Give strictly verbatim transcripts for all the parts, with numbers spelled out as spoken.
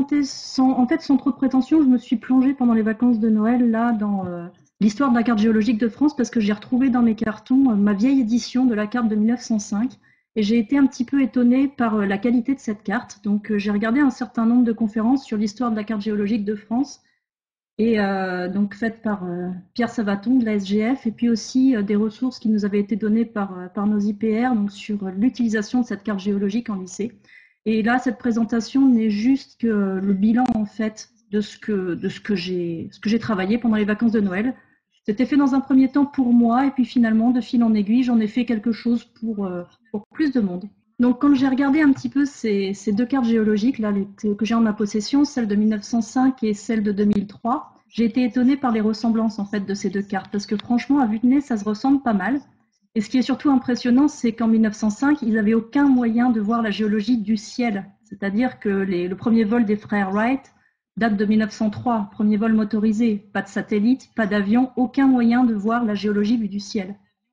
présenter sans, en fait, sans trop de prétention. Je me suis plongée pendant les vacances de Noël là dans euh, l'histoire de la carte géologique de France parce que j'ai retrouvé dans mes cartons euh, ma vieille édition de la carte de mille neuf cent cinq et j'ai été un petit peu étonnée par euh, la qualité de cette carte. Donc euh, j'ai regardé un certain nombre de conférences sur l'histoire de la carte géologique de France et euh, donc faites par euh, Pierre Savaton de la S G F et puis aussi euh, des ressources qui nous avaient été données par, euh, par nos I P R donc sur euh, l'utilisation de cette carte géologique en lycée. Et là, cette présentation n'est juste que le bilan en fait de ce que, de ce que j'ai ce que j'ai travaillé pendant les vacances de Noël. C'était fait dans un premier temps pour moi et puis finalement, de fil en aiguille, j'en ai fait quelque chose pour, euh, pour plus de monde. Donc quand j'ai regardé un petit peu ces, ces deux cartes géologiques là, les, que j'ai en ma possession, celle de mille neuf cent cinq et celle de deux mille trois, j'ai été étonnée par les ressemblances en fait de ces deux cartes parce que franchement, à vue de nez, ça se ressemble pas mal. Et ce qui est surtout impressionnant, c'est qu'en mille neuf cent cinq, ils n'avaient aucun moyen de voir la géologie du ciel. C'est-à-dire que les, le premier vol des frères Wright date de mille neuf cent trois, premier vol motorisé, pas de satellite, pas d'avion, aucun moyen de voir la géologie vue du ciel.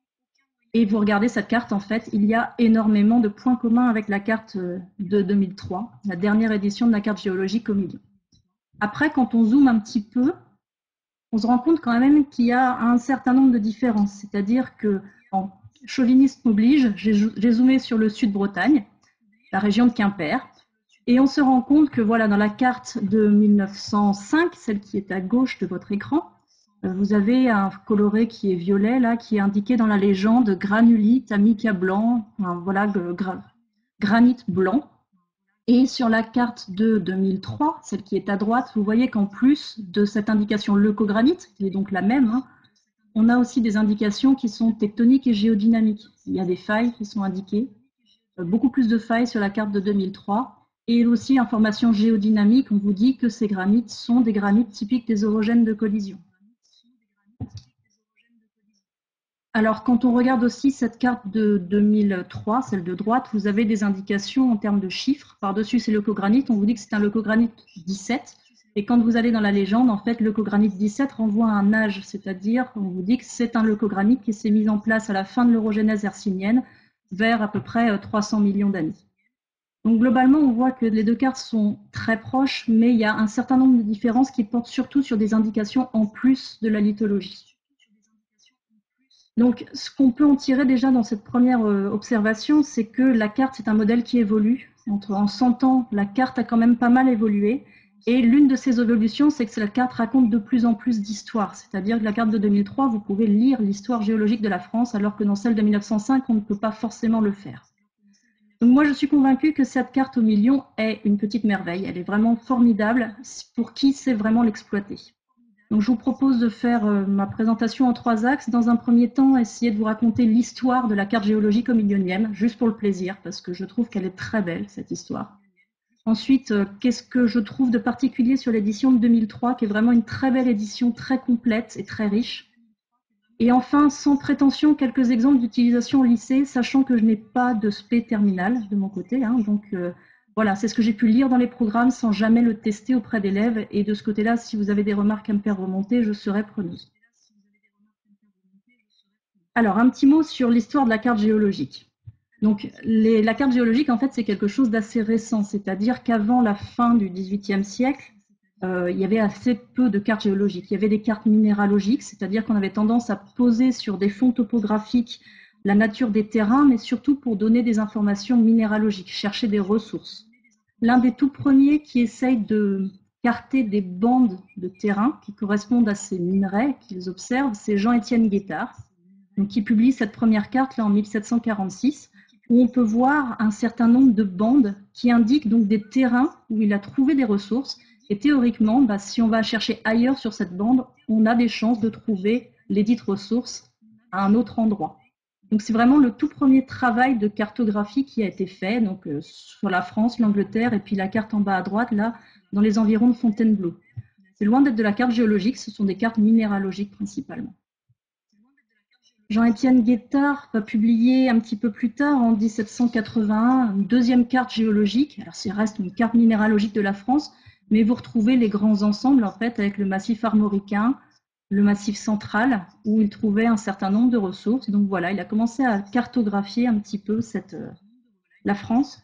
Et vous regardez cette carte, en fait, il y a énormément de points communs avec la carte de deux mille trois, la dernière édition de la carte géologique au milieu. Après, quand on zoome un petit peu, on se rend compte quand même qu'il y a un certain nombre de différences. C'est-à-dire que, bon, chauvinisme oblige, j'ai zoomé sur le sud-Bretagne, la région de Quimper, et on se rend compte que voilà, dans la carte de mille neuf cent cinq, celle qui est à gauche de votre écran, vous avez un coloré qui est violet, là, qui est indiqué dans la légende granulite, amica blanc, enfin, voilà, gra granit blanc. Et sur la carte de deux mille trois, celle qui est à droite, vous voyez qu'en plus de cette indication leucogranite, qui est donc la même, hein, on a aussi des indications qui sont tectoniques et géodynamiques. Il y a des failles qui sont indiquées, beaucoup plus de failles sur la carte de deux mille trois. Et aussi, information géodynamique, on vous dit que ces granites sont des granites typiques des orogènes de collision. Alors, quand on regarde aussi cette carte de deux mille trois, celle de droite, vous avez des indications en termes de chiffres. Par-dessus, c'est leucogranite. On vous dit que c'est un leucogranite dix-sept. Et quand vous allez dans la légende, en fait, leucogranite dix-sept renvoie à un âge, c'est-à-dire on vous dit que c'est un leucogranite qui s'est mis en place à la fin de l'orogénèse hercynienne, vers à peu près trois cents millions d'années. Donc globalement, on voit que les deux cartes sont très proches, mais il y a un certain nombre de différences qui portent surtout sur des indications en plus de la lithologie. Donc, ce qu'on peut en tirer déjà dans cette première observation, c'est que la carte, c'est un modèle qui évolue. Entre, en cent ans, la carte a quand même pas mal évolué. Et l'une de ces évolutions, c'est que la carte raconte de plus en plus d'histoires. C'est-à-dire que la carte de deux mille trois, vous pouvez lire l'histoire géologique de la France, alors que dans celle de mille neuf cent cinq, on ne peut pas forcément le faire. Donc moi, je suis convaincue que cette carte au million est une petite merveille. Elle est vraiment formidable pour qui sait vraiment l'exploiter. Donc, je vous propose de faire euh, ma présentation en trois axes. Dans un premier temps, essayer de vous raconter l'histoire de la carte géologique au millionième, juste pour le plaisir, parce que je trouve qu'elle est très belle, cette histoire. Ensuite, euh, qu'est-ce que je trouve de particulier sur l'édition de deux mille trois, qui est vraiment une très belle édition, très complète et très riche. Et enfin, sans prétention, quelques exemples d'utilisation au lycée, sachant que je n'ai pas de spé terminal de mon côté, hein, donc euh, voilà, c'est ce que j'ai pu lire dans les programmes sans jamais le tester auprès d'élèves. Et de ce côté-là, si vous avez des remarques à me faire remonter, je serai preneuse. Alors, un petit mot sur l'histoire de la carte géologique. Donc, les, la carte géologique, en fait, c'est quelque chose d'assez récent. C'est-à-dire qu'avant la fin du dix-huitième siècle, euh, il y avait assez peu de cartes géologiques. Il y avait des cartes minéralogiques, c'est-à-dire qu'on avait tendance à poser sur des fonds topographiques la nature des terrains, mais surtout pour donner des informations minéralogiques, chercher des ressources. L'un des tout premiers qui essaye de carter des bandes de terrain qui correspondent à ces minerais qu'ils observent, c'est Jean-Étienne Guettard, donc, qui publie cette première carte là en mille sept cent quarante-six, où on peut voir un certain nombre de bandes qui indiquent donc des terrains où il a trouvé des ressources. Et théoriquement, bah, si on va chercher ailleurs sur cette bande, on a des chances de trouver les dites ressources à un autre endroit. Donc c'est vraiment le tout premier travail de cartographie qui a été fait, donc euh, sur la France, l'Angleterre, et puis la carte en bas à droite, là, dans les environs de Fontainebleau. C'est loin d'être de la carte géologique, ce sont des cartes minéralogiques principalement. Jean-Étienne Guettard va publier un petit peu plus tard, en mille sept cent quatre-vingt-un, une deuxième carte géologique. Alors, ça reste une carte minéralogique de la France, mais vous retrouvez les grands ensembles, en fait, avec le massif armoricain, le massif central, où il trouvait un certain nombre de ressources. Donc voilà, il a commencé à cartographier un petit peu cette, euh, la France.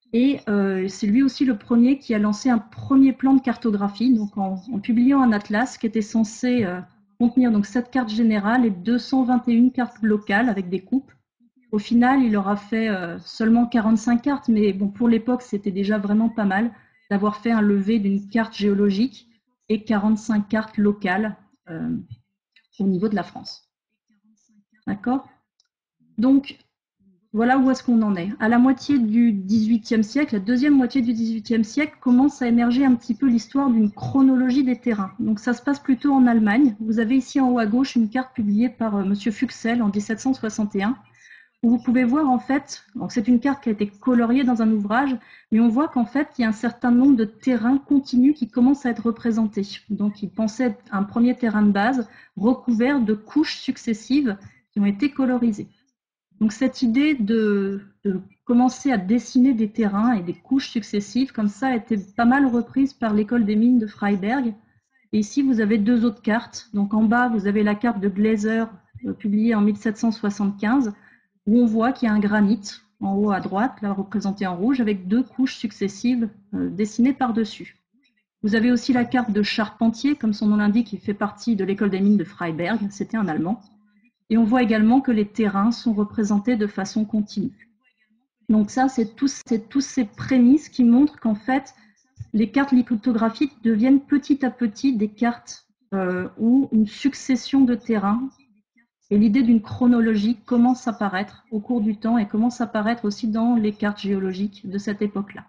Et euh, c'est lui aussi le premier qui a lancé un premier plan de cartographie, donc en, en publiant un atlas qui était censé euh, contenir donc cette carte générale et deux cent vingt et une cartes locales avec des coupes. Au final, il aura fait euh, seulement quarante-cinq cartes, mais bon, pour l'époque, c'était déjà vraiment pas mal d'avoir fait un levé d'une carte géologique et quarante-cinq cartes locales euh, au niveau de la France. D'accord? Donc, voilà où est-ce qu'on en est. À la moitié du dix-huitième siècle, la deuxième moitié du dix-huitième siècle, commence à émerger un petit peu l'histoire d'une chronologie des terrains. Donc ça se passe plutôt en Allemagne. Vous avez ici en haut à gauche une carte publiée par euh, Monsieur Fuxel en dix-sept cent soixante et un, où vous pouvez voir en fait, c'est une carte qui a été coloriée dans un ouvrage, mais on voit qu'en fait il y a un certain nombre de terrains continus qui commencent à être représentés. Donc il pensait être un premier terrain de base recouvert de couches successives qui ont été colorisées. Donc cette idée de, de commencer à dessiner des terrains et des couches successives comme ça a été pas mal reprise par l'école des mines de Freiberg. Et ici, vous avez deux autres cartes. Donc en bas, vous avez la carte de Glaser euh, publiée en mille sept cent soixante-quinze, où on voit qu'il y a un granit en haut à droite, là représenté en rouge, avec deux couches successives euh, dessinées par-dessus. Vous avez aussi la carte de Charpentier, comme son nom l'indique, qui fait partie de l'école des mines de Freiberg, c'était un Allemand. Et on voit également que les terrains sont représentés de façon continue. Donc ça, c'est tous, tous ces prémices qui montrent qu'en fait, les cartes lithographiques deviennent petit à petit des cartes euh, où une succession de terrains et l'idée d'une chronologie commence à apparaître au cours du temps et commence à apparaître aussi dans les cartes géologiques de cette époque-là.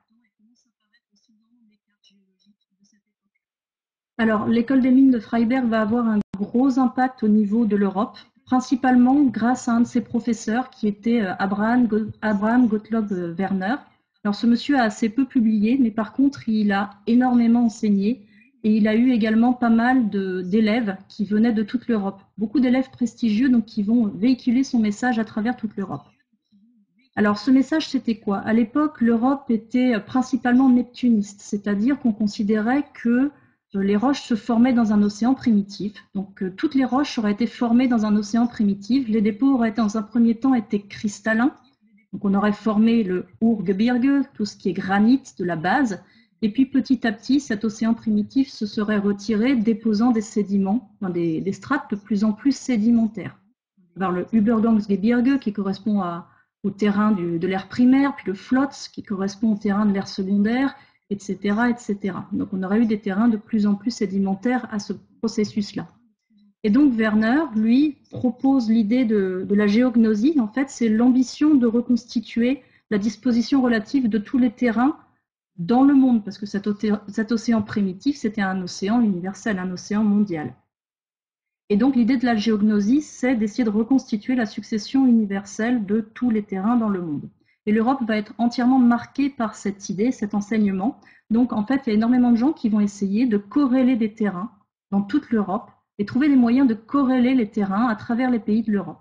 Alors, l'école des mines de Freiberg va avoir un gros impact au niveau de l'Europe, principalement grâce à un de ses professeurs qui était Abraham, Abraham Gottlob Werner. Alors, ce monsieur a assez peu publié, mais par contre, il a énormément enseigné et il a eu également pas mal d'élèves qui venaient de toute l'Europe. Beaucoup d'élèves prestigieux donc, qui vont véhiculer son message à travers toute l'Europe. Alors, ce message, c'était quoi? À l'époque, l'Europe était principalement neptuniste, c'est-à-dire qu'on considérait que les roches se formaient dans un océan primitif. Donc, euh, toutes les roches auraient été formées dans un océan primitif. Les dépôts auraient, dans un premier temps, été cristallins. Donc, on aurait formé le Urgebirge, tout ce qui est granit de la base. Et puis, petit à petit, cet océan primitif se serait retiré, déposant des sédiments, enfin, des, des strates de plus en plus sédimentaires. Alors, le Übergangsgebirge, qui correspond à, au terrain du, de l'ère primaire, puis le Flotz, qui correspond au terrain de l'ère secondaire, et cetera, et cetera. Donc, on aurait eu des terrains de plus en plus sédimentaires à ce processus-là. Et donc, Werner, lui, propose l'idée de, de la géognosie. En fait, c'est l'ambition de reconstituer la disposition relative de tous les terrains dans le monde, parce que cet, cet océan primitif, c'était un océan universel, un océan mondial. Et donc, l'idée de la géognosie, c'est d'essayer de reconstituer la succession universelle de tous les terrains dans le monde. Et l'Europe va être entièrement marquée par cette idée, cet enseignement. Donc, en fait, il y a énormément de gens qui vont essayer de corréler des terrains dans toute l'Europe et trouver les moyens de corréler les terrains à travers les pays de l'Europe.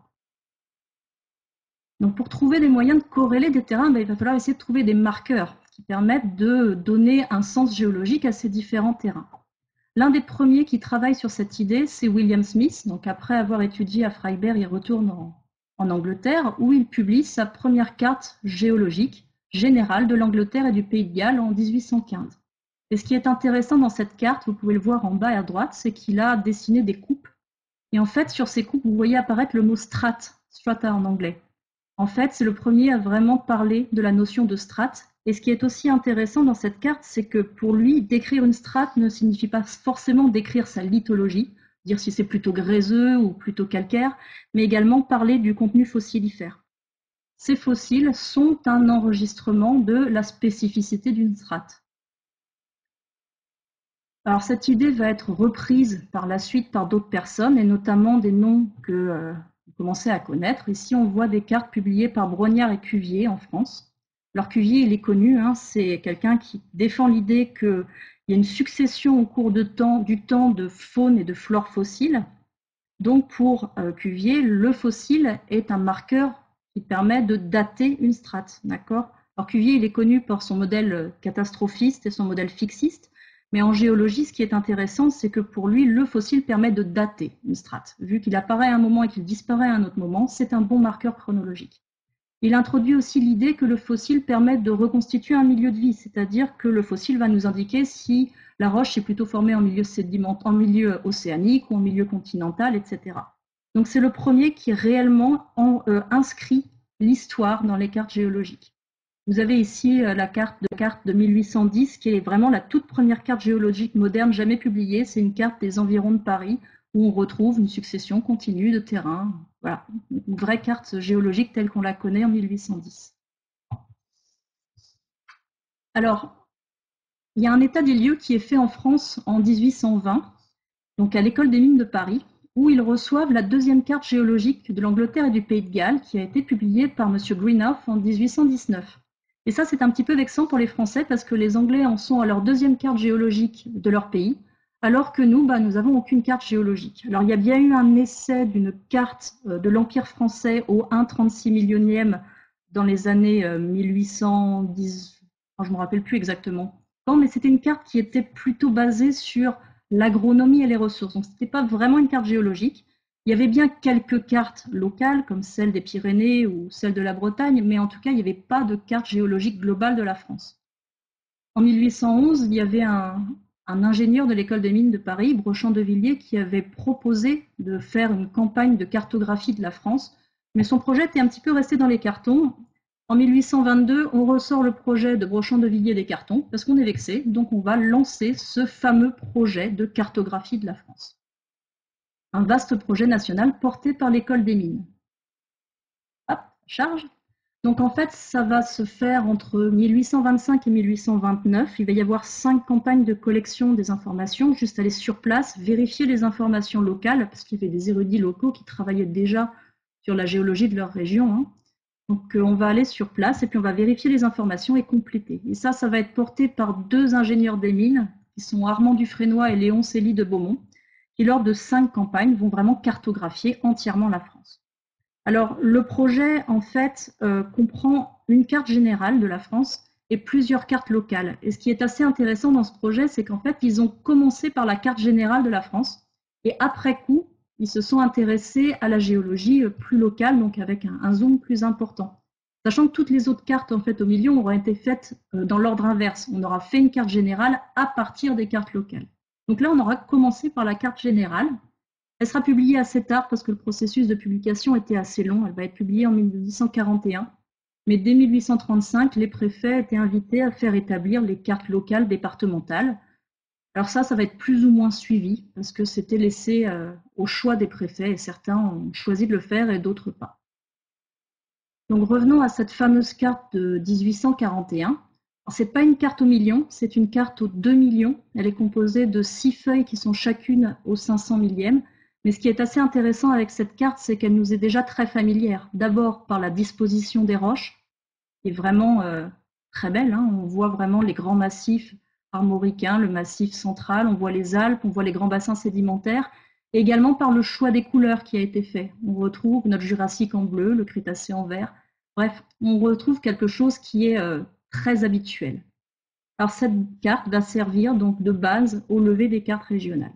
Donc, pour trouver des moyens de corréler des terrains, ben, il va falloir essayer de trouver des marqueurs qui permettent de donner un sens géologique à ces différents terrains. L'un des premiers qui travaille sur cette idée, c'est William Smith. Donc, après avoir étudié à Freiberg, il retourne en, en Angleterre, où il publie sa première carte géologique générale de l'Angleterre et du Pays de Galles en mille huit cent quinze. Et ce qui est intéressant dans cette carte, vous pouvez le voir en bas à droite, c'est qu'il a dessiné des coupes. Et en fait, sur ces coupes, vous voyez apparaître le mot strat, strata en anglais. En fait, c'est le premier à vraiment parler de la notion de strate. Et ce qui est aussi intéressant dans cette carte, c'est que pour lui, décrire une strate ne signifie pas forcément décrire sa lithologie, dire si c'est plutôt gréseux ou plutôt calcaire, mais également parler du contenu fossilifère. Ces fossiles sont un enregistrement de la spécificité d'une strate. Alors cette idée va être reprise par la suite par d'autres personnes, et notamment des noms que euh, vous commencez à connaître. Ici, on voit des cartes publiées par Brognard et Cuvier en France. Alors Cuvier, il est connu, hein, c'est quelqu'un qui défend l'idée qu'il y a une succession au cours de temps, du temps de faune et de flore fossiles. Donc pour euh, Cuvier, le fossile est un marqueur qui permet de dater une strate. D'accord ? Alors Cuvier, il est connu pour son modèle catastrophiste et son modèle fixiste. Mais en géologie, ce qui est intéressant, c'est que pour lui, le fossile permet de dater une strate. Vu qu'il apparaît à un moment et qu'il disparaît à un autre moment, c'est un bon marqueur chronologique. Il introduit aussi l'idée que le fossile permet de reconstituer un milieu de vie, c'est-à-dire que le fossile va nous indiquer si la roche est plutôt formée en milieu, en milieu océanique ou en milieu continental, et cetera. Donc c'est le premier qui réellement en, euh, inscrit l'histoire dans les cartes géologiques. Vous avez ici euh, la carte de, carte de mille huit cent dix, qui est vraiment la toute première carte géologique moderne jamais publiée. C'est une carte des environs de Paris, où on retrouve une succession continue de terrains. Voilà, une vraie carte géologique telle qu'on la connaît en mille huit cent dix. Alors, il y a un état des lieux qui est fait en France en mille huit cent vingt, donc à l'École des mines de Paris, où ils reçoivent la deuxième carte géologique de l'Angleterre et du Pays de Galles, qui a été publiée par M. Greenhoff en mille huit cent dix-neuf. Et ça, c'est un petit peu vexant pour les Français, parce que les Anglais en sont à leur deuxième carte géologique de leur pays, alors que nous, bah, nous n'avons aucune carte géologique. Alors, il y a bien eu un essai d'une carte de l'Empire français au un virgule trente-six millionième dans les années mille huit cent dix, je ne me rappelle plus exactement quand, mais c'était une carte qui était plutôt basée sur l'agronomie et les ressources. Donc, ce n'était pas vraiment une carte géologique. Il y avait bien quelques cartes locales, comme celle des Pyrénées ou celle de la Bretagne, mais en tout cas, il n'y avait pas de carte géologique globale de la France. En mille huit cent onze, il y avait un, un ingénieur de l'école des mines de Paris, Brochant de Villiers, qui avait proposé de faire une campagne de cartographie de la France, mais son projet était un petit peu resté dans les cartons. En mille huit cent vingt-deux, on ressort le projet de Brochant de Villiers des cartons, parce qu'on est vexé, donc on va lancer ce fameux projet de cartographie de la France. Un vaste projet national porté par l'école des mines. Hop, charge. Donc en fait, ça va se faire entre mille huit cent vingt-cinq et mille huit cent vingt-neuf. Il va y avoir cinq campagnes de collection des informations, juste aller sur place, vérifier les informations locales, parce qu'il y avait des érudits locaux qui travaillaient déjà sur la géologie de leur région. Hein. Donc on va aller sur place et puis on va vérifier les informations et compléter. Et ça, ça va être porté par deux ingénieurs des mines, qui sont Armand Dufresnoy et Léon Célie de Beaumont, qui lors de cinq campagnes vont vraiment cartographier entièrement la France. Alors le projet en fait euh, comprend une carte générale de la France et plusieurs cartes locales. Et ce qui est assez intéressant dans ce projet, c'est qu'en fait ils ont commencé par la carte générale de la France et après coup ils se sont intéressés à la géologie plus locale, donc avec un, un zoom plus important. Sachant que toutes les autres cartes en fait au milieu auront été faites euh, dans l'ordre inverse. On aura fait une carte générale à partir des cartes locales. Donc là, on aura commencé par la carte générale. Elle sera publiée assez tard parce que le processus de publication était assez long. Elle va être publiée en mille huit cent quarante et un. Mais dès mille huit cent trente-cinq, les préfets étaient invités à faire établir les cartes locales départementales. Alors ça, ça va être plus ou moins suivi parce que c'était laissé euh, au choix des préfets et certains ont choisi de le faire et d'autres pas. Donc revenons à cette fameuse carte de mille huit cent quarante et un. Ce n'est pas une carte au million, c'est une carte aux deux millions. Elle est composée de six feuilles qui sont chacune au cinq cents millième. Mais ce qui est assez intéressant avec cette carte, c'est qu'elle nous est déjà très familière. D'abord par la disposition des roches, qui est vraiment euh, très belle. Hein. On voit vraiment les grands massifs armoricains, le massif central, on voit les Alpes, on voit les grands bassins sédimentaires. Et également par le choix des couleurs qui a été fait. On retrouve notre Jurassique en bleu, le Crétacé en vert. Bref, on retrouve quelque chose qui est euh, très habituel. Alors cette carte va servir donc de base au levé des cartes régionales.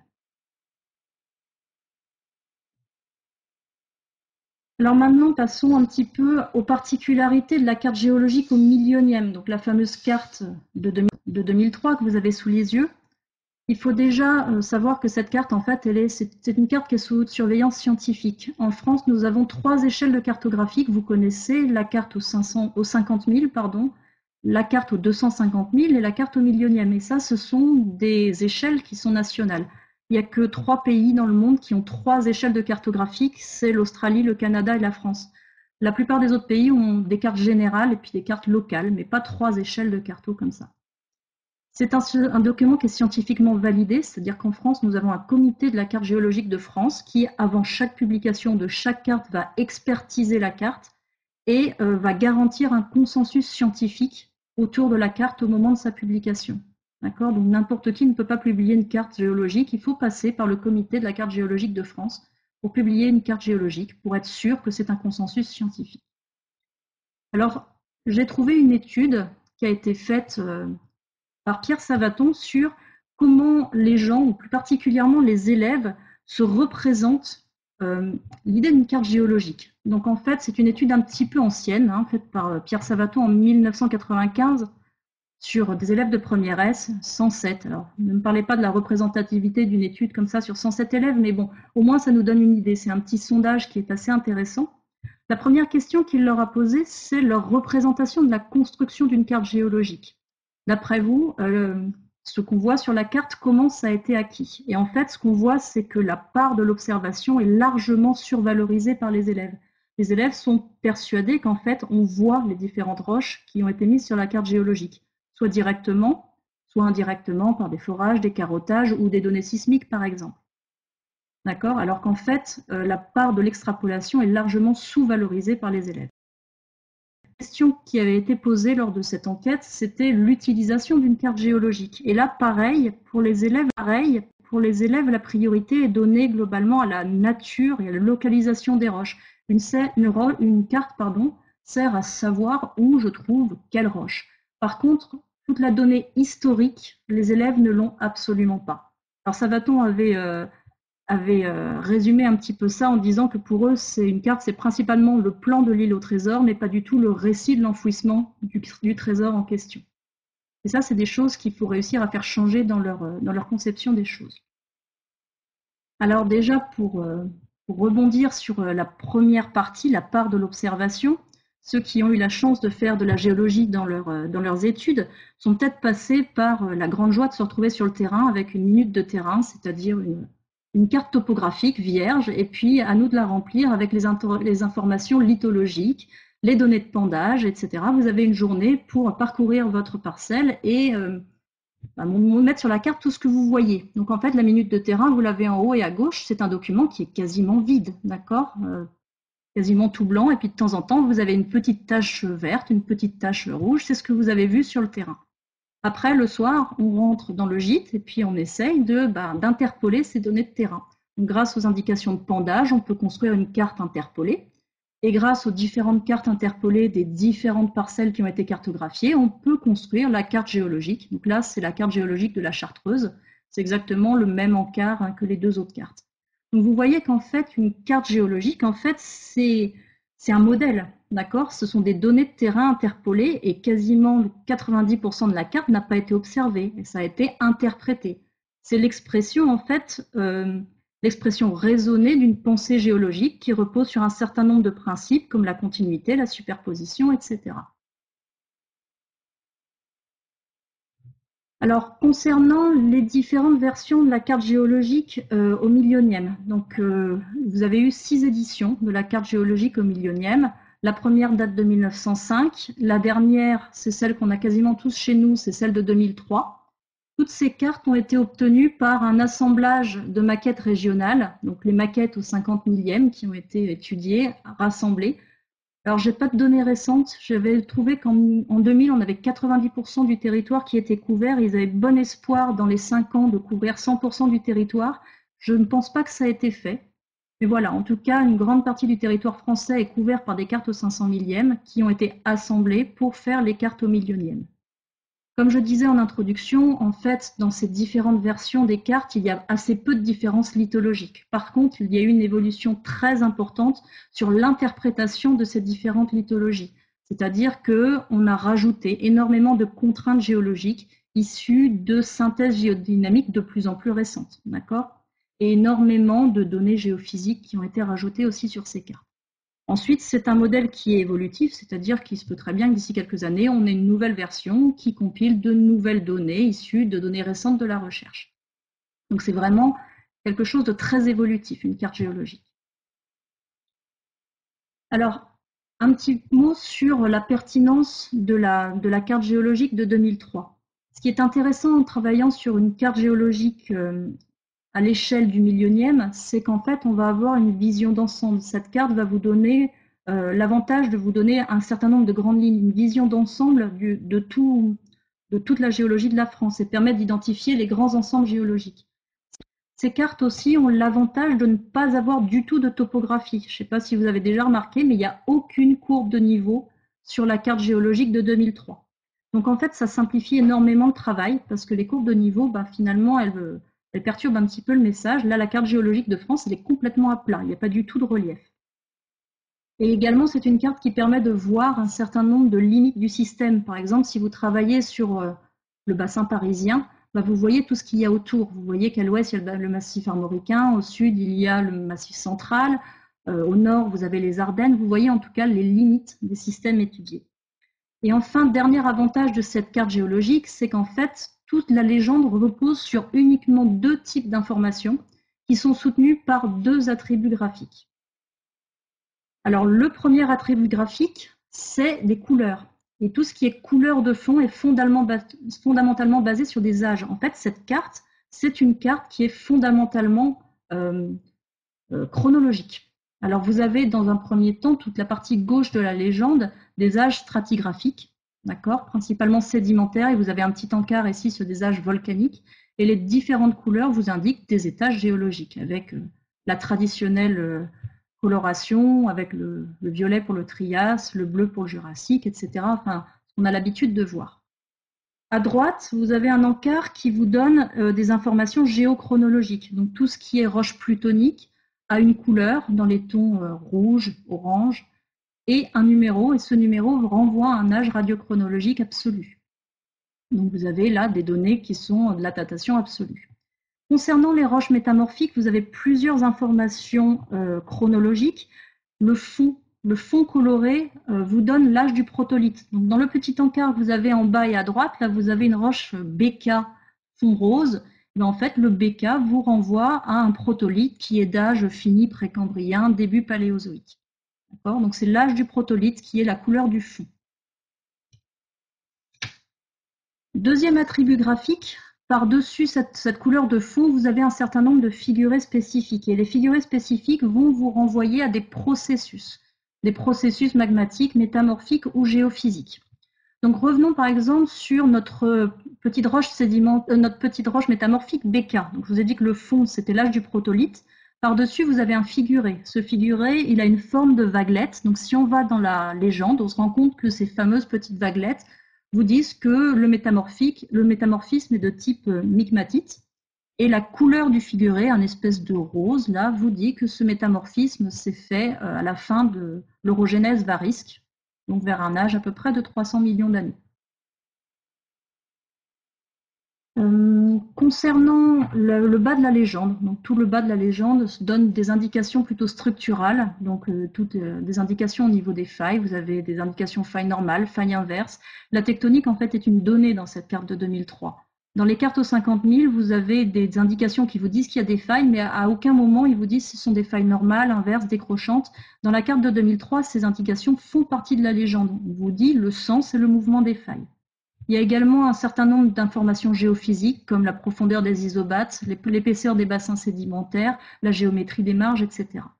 Alors maintenant, passons un petit peu aux particularités de la carte géologique au millionième, donc la fameuse carte de deux mille trois que vous avez sous les yeux. Il faut déjà savoir que cette carte, en fait, elle est, c'est une carte qui est sous surveillance scientifique. En France, nous avons trois échelles de cartographie que vous connaissez, la carte aux, cinq cents, aux cinquante mille, pardon, la carte aux deux cent cinquante mille et la carte au millionième. Et ça, ce sont des échelles qui sont nationales. Il n'y a que trois pays dans le monde qui ont trois échelles de cartographie, c'est l'Australie, le Canada et la France. La plupart des autres pays ont des cartes générales et puis des cartes locales, mais pas trois échelles de carto comme ça. C'est un, un document qui est scientifiquement validé, c'est-à-dire qu'en France, nous avons un comité de la carte géologique de France qui, avant chaque publication de chaque carte, va expertiser la carte et euh, va garantir un consensus scientifique autour de la carte au moment de sa publication. D'accord ? Donc n'importe qui ne peut pas publier une carte géologique, il faut passer par le comité de la carte géologique de France pour publier une carte géologique, pour être sûr que c'est un consensus scientifique. Alors, j'ai trouvé une étude qui a été faite euh, par Pierre Savaton sur comment les gens, ou plus particulièrement les élèves, se représentent euh, l'idée d'une carte géologique. Donc en fait, c'est une étude un petit peu ancienne, hein, faite par euh, Pierre Savaton en mille neuf cent quatre-vingt-quinze sur des élèves de première S, cent sept. Alors, ne me parlez pas de la représentativité d'une étude comme ça sur cent sept élèves, mais bon, au moins ça nous donne une idée. C'est un petit sondage qui est assez intéressant. La première question qu'il leur a posée, c'est leur représentation de la construction d'une carte géologique. D'après vous, euh, ce qu'on voit sur la carte, comment ça a été acquis? Et en fait, ce qu'on voit, c'est que la part de l'observation est largement survalorisée par les élèves. Les élèves sont persuadés qu'en fait, on voit les différentes roches qui ont été mises sur la carte géologique, soit directement, soit indirectement par des forages, des carottages ou des données sismiques, par exemple. D'accord? Alors qu'en fait, euh, la part de l'extrapolation est largement sous-valorisée par les élèves. La question qui avait été posée lors de cette enquête, c'était l'utilisation d'une carte géologique. Et là, pareil, pour les élèves, pareil, pour les élèves, la priorité est donnée globalement à la nature et à la localisation des roches. Une, une, une carte, pardon, sert à savoir où je trouve quelle roche. Par contre, toute la donnée historique, les élèves ne l'ont absolument pas. Alors Savaton avait euh, avait euh, résumé un petit peu ça en disant que pour eux, c'est une carte, c'est principalement le plan de l'île au trésor, mais pas du tout le récit de l'enfouissement du, du trésor en question. Et ça, c'est des choses qu'il faut réussir à faire changer dans leur, dans leur conception des choses. Alors déjà, pour, euh, pour rebondir sur la première partie, la part de l'observation, ceux qui ont eu la chance de faire de la géologie dans, leur, dans leurs études sont peut-être passés par la grande joie de se retrouver sur le terrain avec une minute de terrain, c'est-à-dire une, une carte topographique vierge, et puis à nous de la remplir avec les, les informations lithologiques, les données de pendage, et cetera. Vous avez une journée pour parcourir votre parcelle et euh, bah, mettre sur la carte tout ce que vous voyez. Donc en fait, la minute de terrain, vous l'avez en haut et à gauche, c'est un document qui est quasiment vide, d'accord, euh, quasiment tout blanc, et puis de temps en temps, vous avez une petite tache verte, une petite tache rouge, c'est ce que vous avez vu sur le terrain. Après, le soir, on rentre dans le gîte et puis on essaye de, bah, d'interpoler ces données de terrain. Donc, grâce aux indications de pendage, on peut construire une carte interpolée. Et grâce aux différentes cartes interpolées des différentes parcelles qui ont été cartographiées, on peut construire la carte géologique. Donc là, c'est la carte géologique de la Chartreuse. C'est exactement le même encart hein, que les deux autres cartes. Donc vous voyez qu'en fait, une carte géologique, en fait, c'est, c'est un modèle. D'accord? Ce sont des données de terrain interpolées et quasiment quatre-vingt-dix pour cent de la carte n'a pas été observée et ça a été interprété. C'est l'expression, en fait, euh, l'expression raisonnée d'une pensée géologique qui repose sur un certain nombre de principes comme la continuité, la superposition, et cetera. Alors, concernant les différentes versions de la carte géologique euh, au millionième, donc euh, vous avez eu six éditions de la carte géologique au millionième. La première date de mille neuf cent cinq, la dernière, c'est celle qu'on a quasiment tous chez nous, c'est celle de deux mille trois. Toutes ces cartes ont été obtenues par un assemblage de maquettes régionales, donc les maquettes au cinquante millième qui ont été étudiées, rassemblées. Alors, je n'ai pas de données récentes. J'avais trouvé qu'en deux mille, on avait quatre-vingt-dix pour cent du territoire qui était couvert. Ils avaient bon espoir dans les cinq ans de couvrir cent pour cent du territoire. Je ne pense pas que ça a été fait. Mais voilà, en tout cas, une grande partie du territoire français est couvert par des cartes au cinq cents millième qui ont été assemblées pour faire les cartes au millionième. Comme je disais en introduction, en fait, dans ces différentes versions des cartes, il y a assez peu de différences lithologiques. Par contre, il y a eu une évolution très importante sur l'interprétation de ces différentes lithologies. C'est-à-dire qu'on a rajouté énormément de contraintes géologiques issues de synthèses géodynamiques de plus en plus récentes, d'accord ? Et énormément de données géophysiques qui ont été rajoutées aussi sur ces cartes. Ensuite, c'est un modèle qui est évolutif, c'est-à-dire qu'il se peut très bien que d'ici quelques années, on ait une nouvelle version qui compile de nouvelles données issues de données récentes de la recherche. Donc c'est vraiment quelque chose de très évolutif, une carte géologique. Alors, un petit mot sur la pertinence de la, de la carte géologique de deux mille trois. Ce qui est intéressant en travaillant sur une carte géologique euh, à l'échelle du millionième, c'est qu'en fait, on va avoir une vision d'ensemble. Cette carte va vous donner euh, l'avantage de vous donner un certain nombre de grandes lignes, une vision d'ensemble de, tout, de toute la géologie de la France et permettre d'identifier les grands ensembles géologiques. Ces cartes aussi ont l'avantage de ne pas avoir du tout de topographie. Je ne sais pas si vous avez déjà remarqué, mais il n'y a aucune courbe de niveau sur la carte géologique de deux mille trois. Donc en fait, ça simplifie énormément le travail parce que les courbes de niveau, bah, finalement, elles elle perturbe un petit peu le message. Là, la carte géologique de France, elle est complètement à plat, il n'y a pas du tout de relief. Et également, c'est une carte qui permet de voir un certain nombre de limites du système. Par exemple, si vous travaillez sur euh, le bassin parisien, bah, vous voyez tout ce qu'il y a autour. Vous voyez qu'à l'ouest, il y a le massif armoricain, au sud, il y a le massif central, euh, au nord, vous avez les Ardennes. Vous voyez en tout cas les limites des systèmes étudiés. Et enfin, dernier avantage de cette carte géologique, c'est qu'en fait, toute la légende repose sur uniquement deux types d'informations qui sont soutenues par deux attributs graphiques. Alors, le premier attribut graphique, c'est des couleurs. Et tout ce qui est couleur de fond est fondamentalement basé sur des âges. En fait, cette carte, c'est une carte qui est fondamentalement euh, euh, chronologique. Alors, vous avez dans un premier temps toute la partie gauche de la légende des âges stratigraphiques, d'accord, principalement sédimentaires, et vous avez un petit encart ici sur des âges volcaniques. Et les différentes couleurs vous indiquent des étages géologiques, avec euh, la traditionnelle euh, coloration, avec le, le violet pour le Trias, le bleu pour le Jurassique, et cetera. Enfin, on a l'habitude de voir. À droite, vous avez un encart qui vous donne euh, des informations géochronologiques. Donc tout ce qui est roche plutonique a une couleur dans les tons euh, rouge, orange, et un numéro, et ce numéro renvoie à un âge radiochronologique absolu. Donc vous avez là des données qui sont de la datation absolue. Concernant les roches métamorphiques, vous avez plusieurs informations euh, chronologiques. Le fond, le fond coloré euh, vous donne l'âge du protolithe. Donc, dans le petit encart que vous avez en bas et à droite, là vous avez une roche B K fond rose. Mais en fait, le B K vous renvoie à un protolithe qui est d'âge fini précambrien, début paléozoïque. Donc c'est l'âge du protolithe qui est la couleur du fond. Deuxième attribut graphique, par-dessus cette, cette couleur de fond, vous avez un certain nombre de figurés spécifiques. Et les figurés spécifiques vont vous renvoyer à des processus, des processus magmatiques, métamorphiques ou géophysiques. Donc revenons par exemple sur notre petite roche, sédiment, euh, notre petite roche métamorphique B K. Donc, je vous ai dit que le fond, c'était l'âge du protolithe. Par-dessus, vous avez un figuré. Ce figuré, il a une forme de vaguelette. Donc si on va dans la légende, on se rend compte que ces fameuses petites vaguelettes vous disent que le, métamorphique, le métamorphisme est de type migmatite. Et la couleur du figuré, un espèce de rose, là, vous dit que ce métamorphisme s'est fait à la fin de l'orogénèse varisque, donc vers un âge à peu près de trois cents millions d'années. Euh, concernant le, le bas de la légende, donc tout le bas de la légende donne des indications plutôt structurales, donc euh, toutes euh, des indications au niveau des failles. Vous avez des indications failles normales, failles inverses. La tectonique en fait est une donnée dans cette carte de deux mille trois. Dans les cartes aux cinquante mille, vous avez des indications qui vous disent qu'il y a des failles, mais à aucun moment ils vous disent que ce sont des failles normales, inverses, décrochantes. Dans la carte de deux mille trois, ces indications font partie de la légende. On vous dit le sens et le mouvement des failles. Il y a également un certain nombre d'informations géophysiques, comme la profondeur des isobates, l'épaisseur des bassins sédimentaires, la géométrie des marges, et cetera.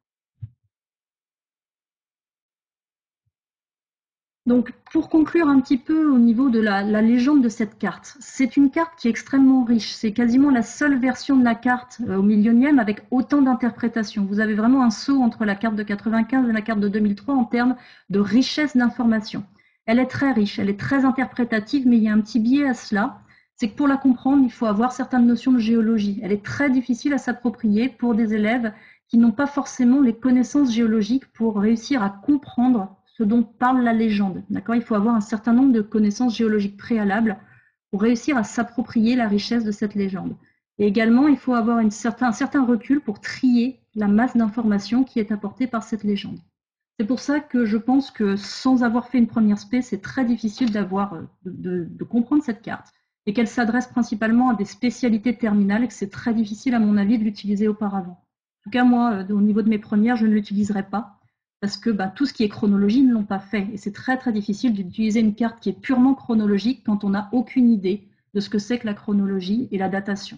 Donc, pour conclure un petit peu au niveau de la, la légende de cette carte, c'est une carte qui est extrêmement riche. C'est quasiment la seule version de la carte euh, au millionième avec autant d'interprétations. Vous avez vraiment un saut entre la carte de quatre-vingt-quinze et la carte de deux mille trois en termes de richesse d'informations. Elle est très riche, elle est très interprétative, mais il y a un petit biais à cela. C'est que pour la comprendre, il faut avoir certaines notions de géologie. Elle est très difficile à s'approprier pour des élèves qui n'ont pas forcément les connaissances géologiques pour réussir à comprendre ce dont parle la légende. D'accord ? Il faut avoir un certain nombre de connaissances géologiques préalables pour réussir à s'approprier la richesse de cette légende. Et également, il faut avoir une certain, un certain recul pour trier la masse d'informations qui est apportée par cette légende. C'est pour ça que je pense que sans avoir fait une première spé, c'est très difficile d'avoir, de, de, de comprendre cette carte et qu'elle s'adresse principalement à des spécialités terminales et que c'est très difficile, à mon avis, de l'utiliser auparavant. En tout cas, moi, au niveau de mes premières, je ne l'utiliserai pas parce que bah, tout ce qui est chronologie ne l'ont pas fait. Et c'est très, très difficile d'utiliser une carte qui est purement chronologique quand on n'a aucune idée de ce que c'est que la chronologie et la datation.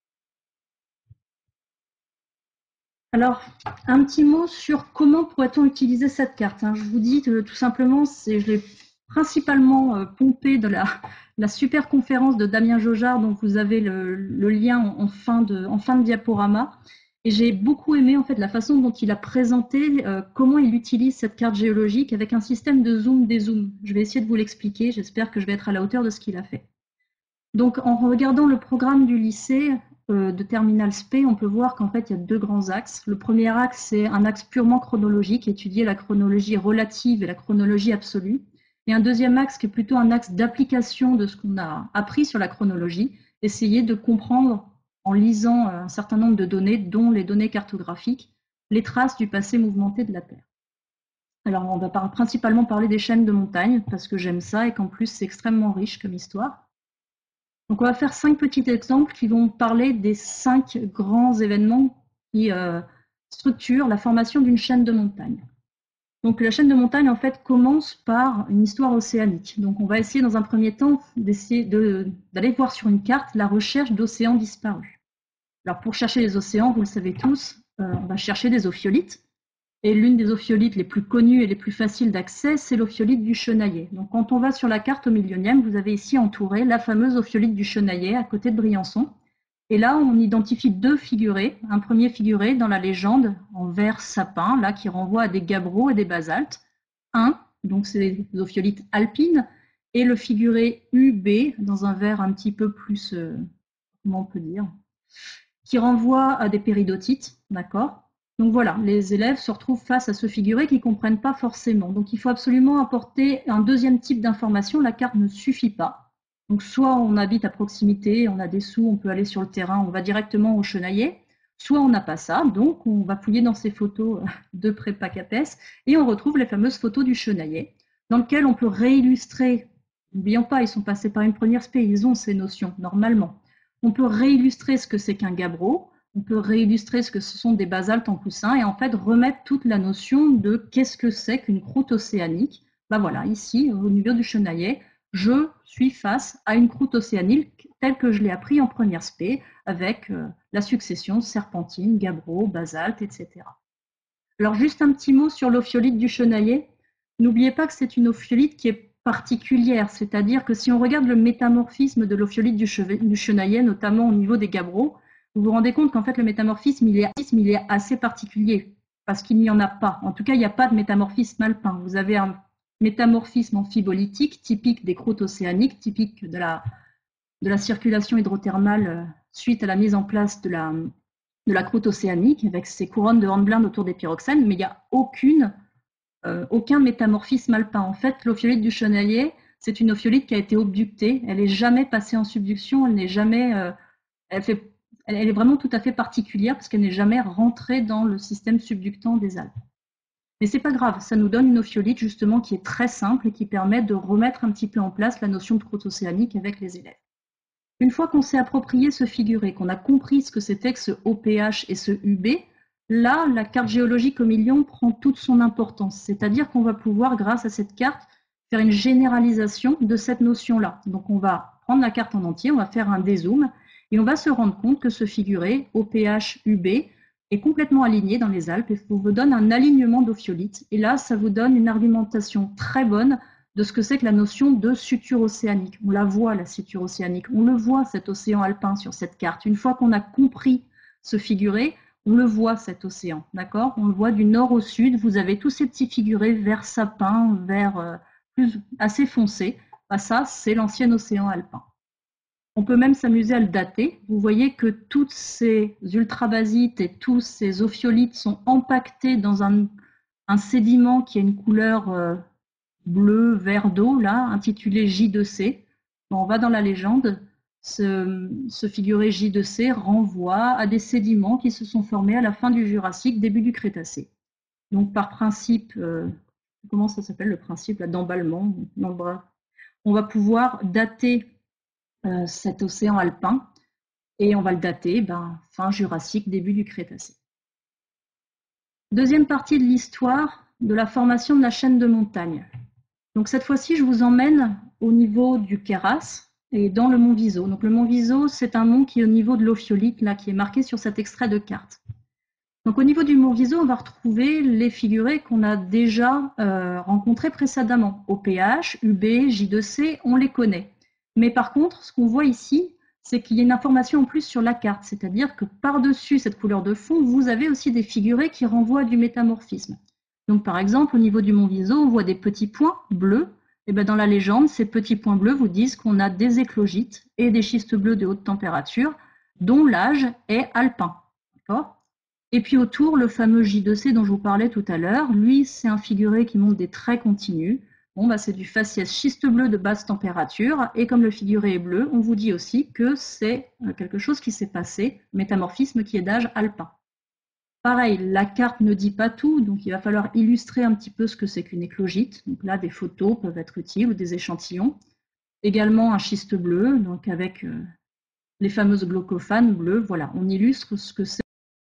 Alors, un petit mot sur comment pourrait-on utiliser cette carte. Je vous dis tout simplement, je l'ai principalement pompée de la, la super conférence de Damien Jaujard, dont vous avez le, le lien en fin, de, en fin de diaporama. Et j'ai beaucoup aimé en fait la façon dont il a présenté euh, comment il utilise cette carte géologique avec un système de zoom-dézoom. Je vais essayer de vous l'expliquer, j'espère que je vais être à la hauteur de ce qu'il a fait. Donc, en regardant le programme du lycée, euh, de Terminal S P, on peut voir qu'en fait, il y a deux grands axes. Le premier axe, c'est un axe purement chronologique, étudier la chronologie relative et la chronologie absolue. Et un deuxième axe qui est plutôt un axe d'application de ce qu'on a appris sur la chronologie, essayer de comprendre, en lisant un certain nombre de données, dont les données cartographiques, les traces du passé mouvementé de la Terre. Alors, on va principalement parler des chaînes de montagnes, parce que j'aime ça et qu'en plus, c'est extrêmement riche comme histoire. Donc, on va faire cinq petits exemples qui vont parler des cinq grands événements qui euh, structurent la formation d'une chaîne de montagnes. Donc, la chaîne de montagnes, en fait, commence par une histoire océanique. Donc, on va essayer, dans un premier temps, d'essayer d'aller voir sur une carte la recherche d'océans disparus. Alors, pour chercher les océans, vous le savez tous, euh, on va chercher des ophiolites. Et l'une des ophiolites les plus connues et les plus faciles d'accès, c'est l'ophiolite du Chenaillet. Donc, quand on va sur la carte au millionième, vous avez ici entouré la fameuse ophiolite du Chenaillet à côté de Briançon. Et là, on identifie deux figurés. Un premier figuré dans la légende en vert sapin, là, qui renvoie à des gabbros et des basaltes. Un, donc c'est des ophiolites alpines, et le figuré U B dans un vert un petit peu plus, euh, comment on peut dire, qui renvoie à des péridotites, d'accord ? Donc voilà, les élèves se retrouvent face à ce figuré qu'ils ne comprennent pas forcément. Donc il faut absolument apporter un deuxième type d'information. La carte ne suffit pas. Donc soit on habite à proximité, on a des sous, on peut aller sur le terrain, on va directement au Chenaillet. Soit on n'a pas ça, donc on va fouiller dans ces photos de prépa CAPES et on retrouve les fameuses photos du Chenaillet, dans lesquelles on peut réillustrer, n'oublions pas, ils sont passés par une première spé, ils ont ces notions normalement. On peut réillustrer ce que c'est qu'un gabbro. On peut réillustrer ce que ce sont des basaltes en coussin et en fait remettre toute la notion de qu'est-ce que c'est qu'une croûte océanique. Ben voilà, ici, au niveau du Chenaillet, je suis face à une croûte océanique telle que je l'ai appris en première spé, avec euh, la succession serpentine, gabbro, basalte, et cetera. Alors juste un petit mot sur l'ophiolite du Chenaillet. N'oubliez pas que c'est une ophiolite qui est particulière, c'est-à-dire que si on regarde le métamorphisme de l'ophiolite du, du Chenaillet, notamment au niveau des gabbros, vous vous rendez compte qu'en fait, le métamorphisme, il est, il est assez particulier, parce qu'il n'y en a pas. En tout cas, il n'y a pas de métamorphisme alpin. Vous avez un métamorphisme amphibolytique, typique des croûtes océaniques, typique de la, de la circulation hydrothermale suite à la mise en place de la, de la croûte océanique, avec ces couronnes de hornblende autour des pyroxènes, mais il n'y a aucune, euh, aucun métamorphisme alpin. En fait, l'ophiolite du Chenaillet, c'est une ophiolite qui a été obductée. Elle n'est jamais passée en subduction, elle n'est jamais... Euh, elle fait Elle est vraiment tout à fait particulière parce qu'elle n'est jamais rentrée dans le système subductant des Alpes. Mais ce n'est pas grave, ça nous donne une ophiolite justement qui est très simple et qui permet de remettre un petit peu en place la notion de croûte océanique avec les élèves. Une fois qu'on s'est approprié ce figuré, qu'on a compris ce que c'était que ce O P H et ce U B, là, la carte géologique au million prend toute son importance. C'est-à-dire qu'on va pouvoir, grâce à cette carte, faire une généralisation de cette notion-là. Donc on va prendre la carte en entier, on va faire un dézoom, et on va se rendre compte que ce figuré, O P H U B, est complètement aligné dans les Alpes et vous donne un alignement d'ophiolites. Et là, ça vous donne une argumentation très bonne de ce que c'est que la notion de suture océanique. On la voit, la suture océanique. On le voit, cet océan alpin sur cette carte. Une fois qu'on a compris ce figuré, on le voit, cet océan. D'accord ? On le voit du nord au sud. Vous avez tous ces petits figurés vert sapin, vert euh, plus, assez foncé. Bah, ça, c'est l'ancien océan alpin. On peut même s'amuser à le dater. Vous voyez que toutes ces ultrabasites et tous ces ophiolites sont empaquetés dans un, un sédiment qui a une couleur euh, bleu, vert d'eau, là, intitulé J deux C. Bon, on va dans la légende. Ce, ce figuré J deux C renvoie à des sédiments qui se sont formés à la fin du Jurassique, début du Crétacé. Donc, par principe, euh, comment ça s'appelle le principe d'emballement dans le bras, on va pouvoir dater Euh, cet océan alpin et on va le dater ben, fin Jurassique, début du Crétacé. Deuxième partie de l'histoire de la formation de la chaîne de montagnes. Donc cette fois-ci, je vous emmène au niveau du Queyras et dans le mont Viso. Donc le mont Viso, c'est un mont qui est au niveau de l'ophiolite, là, qui est marqué sur cet extrait de carte. Donc au niveau du mont Viso, on va retrouver les figurés qu'on a déjà euh, rencontrés précédemment. O P H, U B, J deux C, on les connaît. Mais par contre, ce qu'on voit ici, c'est qu'il y a une information en plus sur la carte, c'est-à-dire que par-dessus cette couleur de fond, vous avez aussi des figurés qui renvoient à du métamorphisme. Donc par exemple, au niveau du mont Viso, on voit des petits points bleus. Et bien, dans la légende, ces petits points bleus vous disent qu'on a des éclogites et des schistes bleus de haute température dont l'âge est alpin. Et puis autour, le fameux J deux C dont je vous parlais tout à l'heure, lui, c'est un figuré qui montre des traits continus. Bon, bah, c'est du faciès schiste bleu de basse température, et comme le figuré est bleu, on vous dit aussi que c'est quelque chose qui s'est passé, métamorphisme qui est d'âge alpin. Pareil, la carte ne dit pas tout, donc il va falloir illustrer un petit peu ce que c'est qu'une éclogite. Donc là, des photos peuvent être utiles ou des échantillons. Également un schiste bleu, donc avec euh, les fameuses glaucophanes bleues. Voilà, on illustre ce que c'est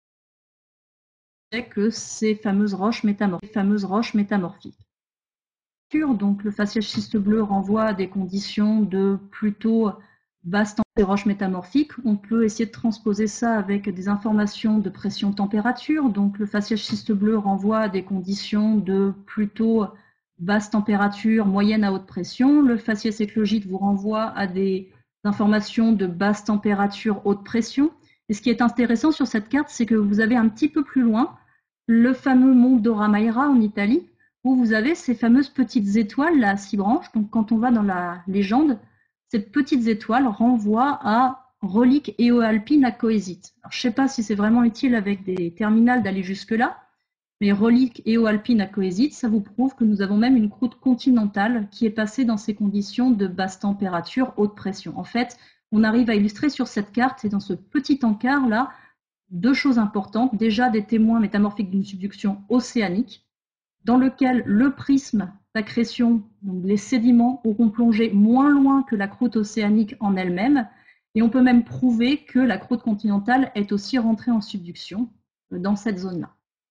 que ces fameuses roches métamorphiques. Fameuses roches métamorphiques. Donc le faciès schiste bleu renvoie à des conditions de plutôt basse température des roches métamorphiques. On peut essayer de transposer ça avec des informations de pression-température. Donc le faciès schiste bleu renvoie à des conditions de plutôt basse température, moyenne à haute pression. Le faciès éclogite vous renvoie à des informations de basse température, haute pression. Et ce qui est intéressant sur cette carte, c'est que vous avez un petit peu plus loin le fameux mont Dora Maira en Italie, où vous avez ces fameuses petites étoiles là, à six branches. Donc quand on va dans la légende, ces petites étoiles renvoient à reliques éoalpines à cohésite. Alors, je ne sais pas si c'est vraiment utile avec des terminales d'aller jusque-là, mais reliques éoalpines à cohésite, ça vous prouve que nous avons même une croûte continentale qui est passée dans ces conditions de basse température, haute pression. En fait, on arrive à illustrer sur cette carte, et dans ce petit encart là, deux choses importantes. Déjà, des témoins métamorphiques d'une subduction océanique, dans lequel le prisme d'accrétion, donc les sédiments, auront plongé moins loin que la croûte océanique en elle-même, et on peut même prouver que la croûte continentale est aussi rentrée en subduction dans cette zone-là.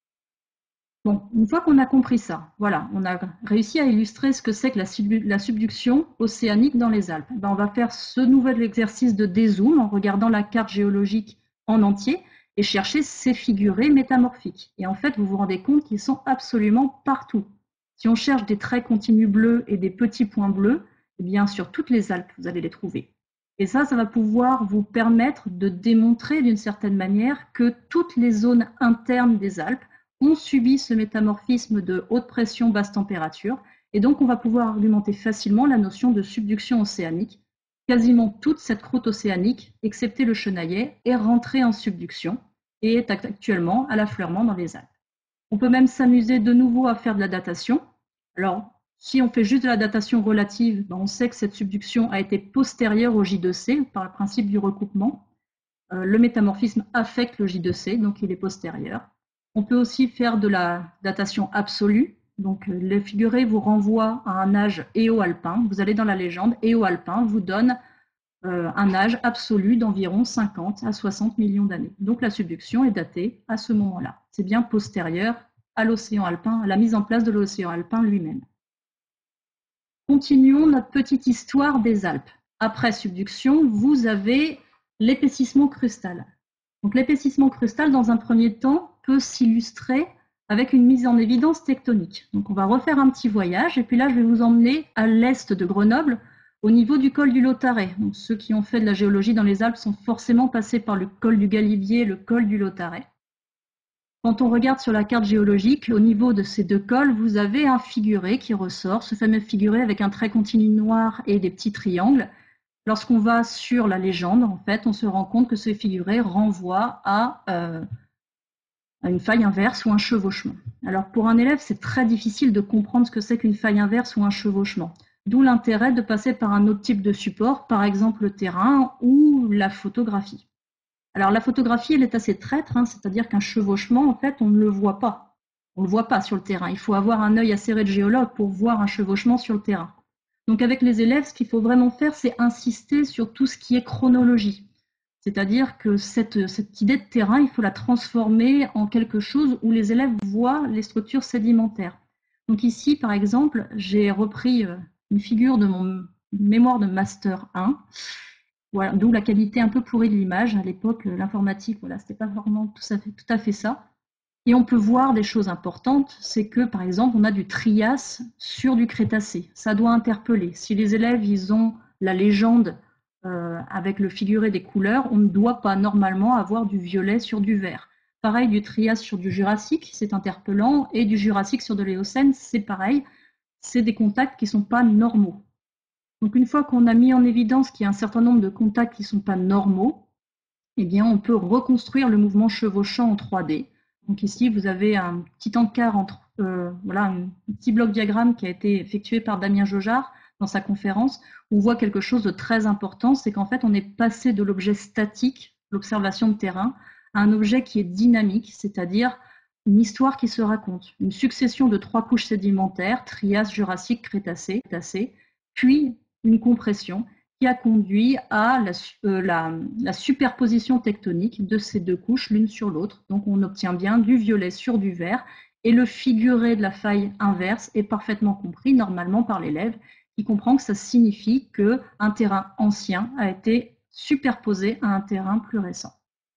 Bon, une fois qu'on a compris ça, voilà, on a réussi à illustrer ce que c'est que la, sub la subduction océanique dans les Alpes. Ben, on va faire ce nouvel exercice de dézoom en regardant la carte géologique en entier et chercher ces figurés métamorphiques. Et en fait, vous vous rendez compte qu'ils sont absolument partout. Si on cherche des traits continus bleus et des petits points bleus, eh bien, sur toutes les Alpes, vous allez les trouver. Et ça, ça va pouvoir vous permettre de démontrer d'une certaine manière que toutes les zones internes des Alpes ont subi ce métamorphisme de haute pression, basse température. Et donc, on va pouvoir argumenter facilement la notion de subduction océanique. Quasiment toute cette croûte océanique, excepté le Chenaillet, est rentrée en subduction et est actuellement à l'affleurement dans les Alpes. On peut même s'amuser de nouveau à faire de la datation. Alors, si on fait juste de la datation relative, ben on sait que cette subduction a été postérieure au J deux C par le principe du recoupement. Euh, le métamorphisme affecte le J deux C, donc il est postérieur. On peut aussi faire de la datation absolue. Donc, les figurés vous renvoient à un âge éo-alpin. Vous allez dans la légende, éo-alpin vous donne euh, un âge absolu d'environ cinquante à soixante millions d'années. Donc, la subduction est datée à ce moment-là. C'est bien postérieur à l'océan alpin, à la mise en place de l'océan alpin lui-même. Continuons notre petite histoire des Alpes. Après subduction, vous avez l'épaississement crustal. Donc, l'épaississement crustal, dans un premier temps, peut s'illustrer avec une mise en évidence tectonique. Donc, on va refaire un petit voyage, et puis là, je vais vous emmener à l'est de Grenoble, au niveau du col du Lautaret. Donc, ceux qui ont fait de la géologie dans les Alpes sont forcément passés par le col du Galibier, le col du Lautaret. Quand on regarde sur la carte géologique, au niveau de ces deux cols, vous avez un figuré qui ressort, ce fameux figuré avec un trait continu noir et des petits triangles. Lorsqu'on va sur la légende, en fait, on se rend compte que ce figuré renvoie à, euh, à une faille inverse ou un chevauchement. Alors pour un élève, c'est très difficile de comprendre ce que c'est qu'une faille inverse ou un chevauchement. D'où l'intérêt de passer par un autre type de support, par exemple le terrain ou la photographie. Alors la photographie, elle est assez traître, hein, c'est-à-dire qu'un chevauchement, en fait, on ne le voit pas. On ne le voit pas sur le terrain. Il faut avoir un œil acéré de géologue pour voir un chevauchement sur le terrain. Donc avec les élèves, ce qu'il faut vraiment faire, c'est insister sur tout ce qui est chronologie. C'est-à-dire que cette, cette idée de terrain, il faut la transformer en quelque chose où les élèves voient les structures sédimentaires. Donc ici, par exemple, j'ai repris une figure de mon mémoire de Master un, voilà, d'où la qualité un peu pourrie de l'image. À l'époque, l'informatique, voilà, c'était pas vraiment tout à, fait, tout à fait ça. Et on peut voir des choses importantes, c'est que par exemple, on a du Trias sur du Crétacé. Ça doit interpeller. Si les élèves, ils ont la légende euh, avec le figuré des couleurs, on ne doit pas normalement avoir du violet sur du vert. Pareil, du Trias sur du Jurassique, c'est interpellant, et du Jurassique sur de l'Éocène, c'est pareil. C'est des contacts qui ne sont pas normaux. Donc une fois qu'on a mis en évidence qu'il y a un certain nombre de contacts qui ne sont pas normaux, eh bien, on peut reconstruire le mouvement chevauchant en trois D. Donc ici, vous avez un petit encart entre, euh, voilà, un petit bloc diagramme qui a été effectué par Damien Jaugeard dans sa conférence. On voit quelque chose de très important, c'est qu'en fait, on est passé de l'objet statique, l'observation de terrain, à un objet qui est dynamique, c'est-à-dire une histoire qui se raconte, une succession de trois couches sédimentaires, Trias, Jurassique, Crétacé, Crétacé, puis une compression qui a conduit à la, euh, la, la superposition tectonique de ces deux couches l'une sur l'autre. Donc on obtient bien du violet sur du vert, et le figuré de la faille inverse est parfaitement compris normalement par l'élève, qui comprend que ça signifie qu'un terrain ancien a été superposé à un terrain plus récent.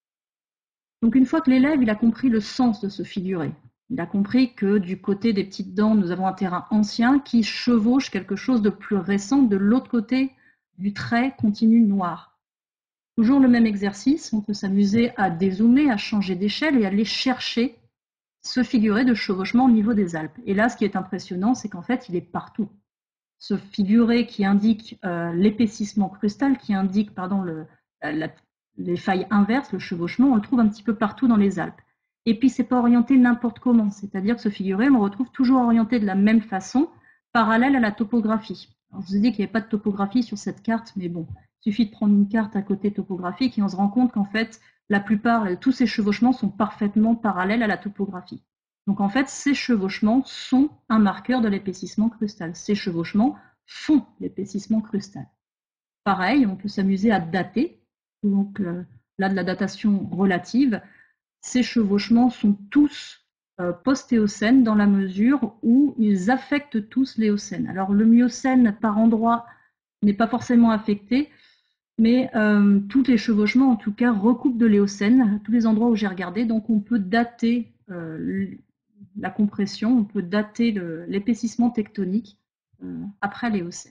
Donc une fois que l'élève il a compris le sens de ce figuré, il a compris que du côté des petites dents, nous avons un terrain ancien qui chevauche quelque chose de plus récent de l'autre côté du trait continu noir. Toujours le même exercice, on peut s'amuser à dézoomer, à changer d'échelle et à aller chercher ce figuré de chevauchement au niveau des Alpes. Et là, ce qui est impressionnant, c'est qu'en fait, il est partout. Ce figuré qui indique euh, l'épaississement crustal, qui indique pardon, le, la, les failles inverses, le chevauchement, on le trouve un petit peu partout dans les Alpes. Et puis, c'est pas orienté n'importe comment, c'est-à-dire que ce figuré, on le retrouve toujours orienté de la même façon, parallèle à la topographie. Alors, je vous ai dit qu'il n'y avait pas de topographie sur cette carte, mais bon, il suffit de prendre une carte à côté topographique et on se rend compte qu'en fait, la plupart, tous ces chevauchements sont parfaitement parallèles à la topographie. Donc en fait, ces chevauchements sont un marqueur de l'épaississement crustal. Ces chevauchements font l'épaississement crustal. Pareil, on peut s'amuser à dater. Donc euh, là, de la datation relative, ces chevauchements sont tous euh, post-éocènes dans la mesure où ils affectent tous l'éocène. Alors le miocène par endroit n'est pas forcément affecté, mais euh, tous les chevauchements en tout cas recoupent de l'éocène, tous les endroits où j'ai regardé, donc on peut dater euh, la compression, on peut dater l'épaississement tectonique euh, après l'éocène.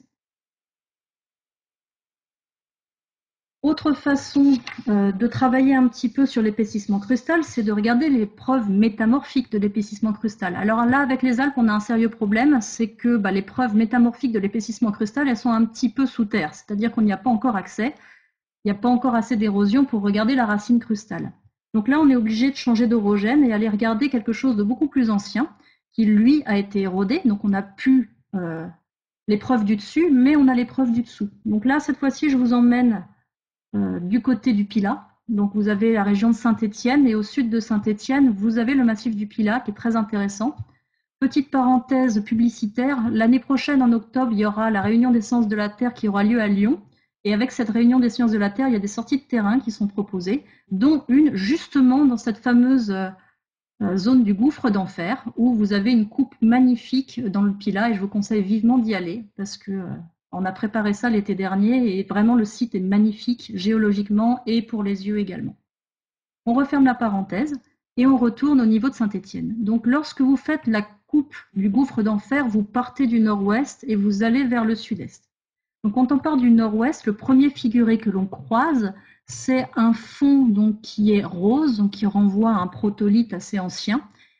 Autre façon euh, de travailler un petit peu sur l'épaississement crustal, c'est de regarder les preuves métamorphiques de l'épaississement crustal. Alors là, avec les Alpes, on a un sérieux problème, c'est que bah, les preuves métamorphiques de l'épaississement crustal, elles sont un petit peu sous terre, c'est-à-dire qu'on n'y a pas encore accès, il n'y a pas encore assez d'érosion pour regarder la racine crustale. Donc là, on est obligé de changer d'orogène et aller regarder quelque chose de beaucoup plus ancien, qui lui a été érodé, donc on n'a plus euh, les preuves du dessus, mais on a les preuves du dessous. Donc là, cette fois-ci, je vous emmène euh, du côté du Pilat. Donc vous avez la région de Saint-Étienne, et au sud de Saint-Étienne, vous avez le massif du Pilat, qui est très intéressant. Petite parenthèse publicitaire, l'année prochaine, en octobre, il y aura la réunion des sciences de la Terre qui aura lieu à Lyon. Et avec cette réunion des sciences de la Terre, il y a des sorties de terrain qui sont proposées, dont une justement dans cette fameuse euh, zone du gouffre d'enfer, où vous avez une coupe magnifique dans le Pilat, et je vous conseille vivement d'y aller, parce que euh, on a préparé ça l'été dernier, et vraiment le site est magnifique géologiquement et pour les yeux également. On referme la parenthèse, et on retourne au niveau de Saint-Étienne. Donc lorsque vous faites la coupe du gouffre d'enfer, vous partez du nord-ouest et vous allez vers le sud-est. Donc quand on part du nord-ouest, le premier figuré que l'on croise, c'est un fond donc, qui est rose, donc, qui renvoie à un protolithe assez ancien.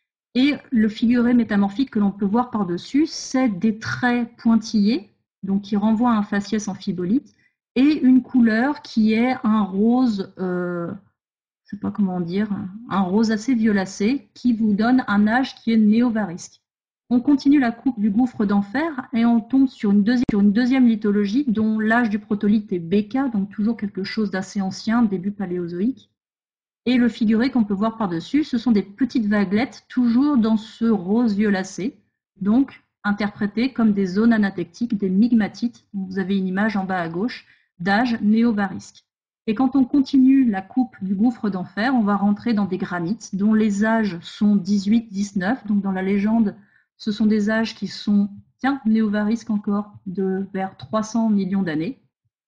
Et le figuré métamorphique que l'on peut voir par-dessus, c'est des traits pointillés, donc qui renvoient à un faciès amphibolite, et une couleur qui est un rose, euh, je ne sais pas comment dire, un rose assez violacé, qui vous donne un âge qui est néovarisque. On continue la coupe du gouffre d'enfer et on tombe sur une deuxième, sur une deuxième lithologie dont l'âge du protolithe est B K, donc toujours quelque chose d'assez ancien, début paléozoïque. Et le figuré qu'on peut voir par-dessus, ce sont des petites vaguelettes, toujours dans ce rose violacé, donc interprétées comme des zones anatectiques, des migmatites. Vous avez une image en bas à gauche d'âge néovarisque. Et quand on continue la coupe du gouffre d'enfer, on va rentrer dans des granites dont les âges sont dix-huit dix-neuf, donc dans la légende, ce sont des âges qui sont, tiens, néovarisques encore, de vers trois cents millions d'années.